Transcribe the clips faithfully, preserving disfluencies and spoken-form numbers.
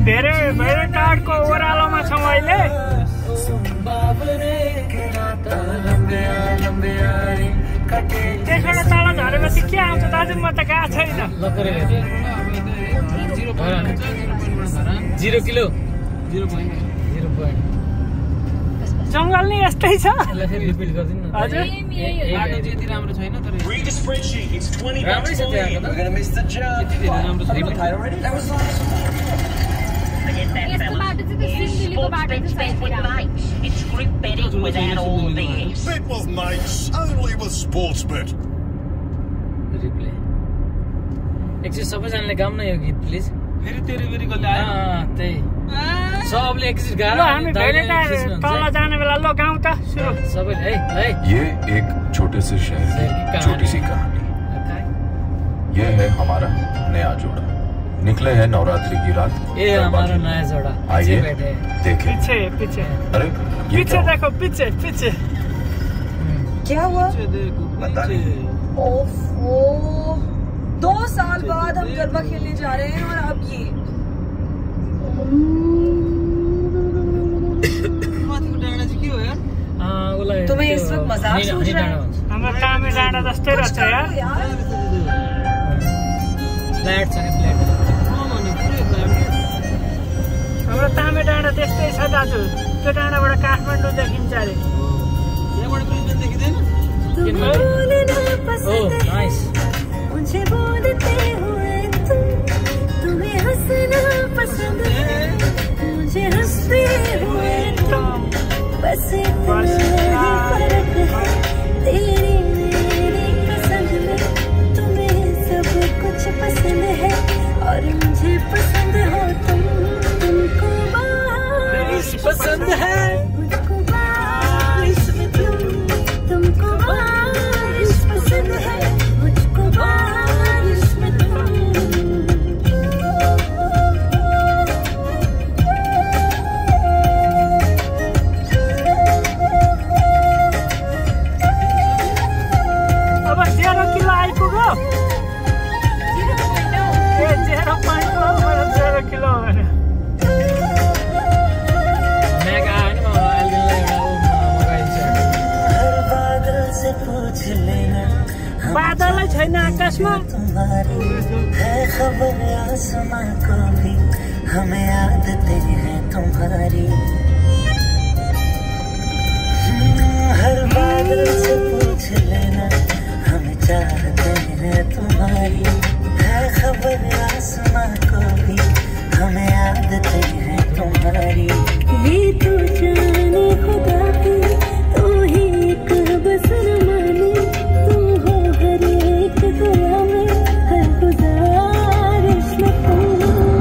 धेरै धेरै टाढको ओह्रालोमा छौँ अहिले। त्यसबाट तल झरेपछि के आउँछ दाजु? म त गएको छैन। Zero kilo zero point zero point जङ्गल नै यस्तै छ। यसलाई फेरि रिपिट गरिदिनु न। हजुर बाटो चाहिँ यति राम्रो छैन तर राम्रै छ त्यहाँको त। यति धेरै राम्रो छैन। It's group betting without all this. Bet with mates, only with Sportsbet. Replay एकचोटि सबैजनाले गाउँ न यो गीत प्लिज। फेरि तेरि बेरि कसले आयो? त्यही सबले एकचोटि गाएर हामी धेरै तल जाने बेला ल गाउँ त सुरु सबैले है है। ये एक छोटे से शहर की छोटी सी कहानी। ये है हमारा नया जोड़ा, निकले हैं नवरात्रि की रात। ये हमारा नया जोड़ा आइए देखें। पीछे पीछे अरे पीछे देखो पीछे पीछे क्या हुआ? पता नहीं। ओफो, दो साल बाद हम गरबा खेलने जा रहे हैं और अब ये तुम्हें इस वक्त मजाक सोच रहा है? हाम्रो कामे डाँडा जस्तै रहेछ यार। फ्ल्याट छ फ्ल्याट। हाम्रो तामे डाँडा त्यस्तै छ दाजु। त्यो डाँडाबाट काठमाडौँ देखिन्छ अरे। यहाँबाट ब्रिस्बेन देखिँदैन? ओ नाइस। मुझे बोलते हुए तुम, तुम्हें हंसना पसंद है, मुझे हंसते हुए तुम, बस इतना ही फर्क है तेरी मेरी पसंद में। तुम्हें सब कुछ पसंद है और मुझे पसंद हो तुम। तुमको बारिश पसंद है, मुझको बारिश में तुम, तुमको बारिश पसंद है, मुझको बारिश में तुम। अब जेरो किलो आइपुग्यो। ए जेरो पोइन्ट हो मेरो जेरो किलो हो भने। म्याग आयो नि म अलिकति एउटा मगाइन्छ। हर बादल से पूछ लेना बादलै छैन आकाशमा। तुम्हारी है खबर आसमां को भी, हमें आदतें हैं तुम्हारी। हर बादल से पूछ लेना हमें चाहते हैं तुम्हारी, है खबर आसमां को भी, हमें आदतें हैं तुम्हारी। ये तो जाने खुदा की, तू ही एक बस माने, तू हो हर एक दुआ में, हर गुजारिश में तुम।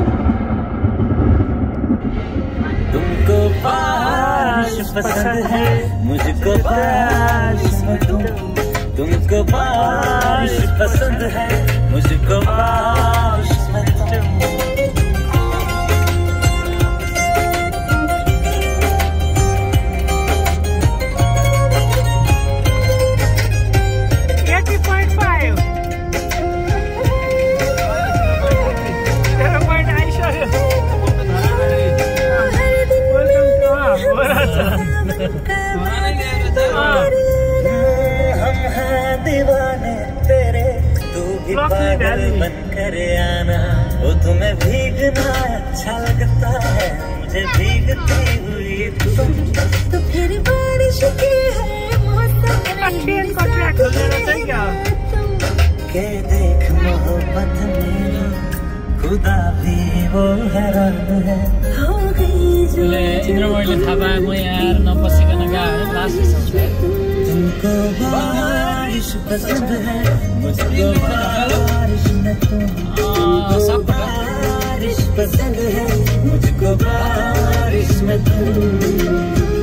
तुमको बारिश पसंद है, मुझको बारिश में तुम। तुमको बारिश पसंद है, मुझको बारिश में तुम। Eighty point five zero point आइसक्यो। हम हैं दीवाने तेरे, तू भी पागल बन कर आना। वो तुम्हें भीगना अच्छा लगता है, मुझे भीगती हुई तुम। तो फिर बारिश की है मौसम ट्रेन को ट्रैक हो जाना चाहिए क्या? के देख मोहब्बत मेरी, खुदा भी वो हैरान है। हो गई जो ले इन्द्रमणिले थाहा पाए म यहाँ नपसिकन गयो भने लास्ट तुमको बारिश पसंद है, मुझको बारिश में तुम। बारिश पसंद है, मुझको बारिश में तुम।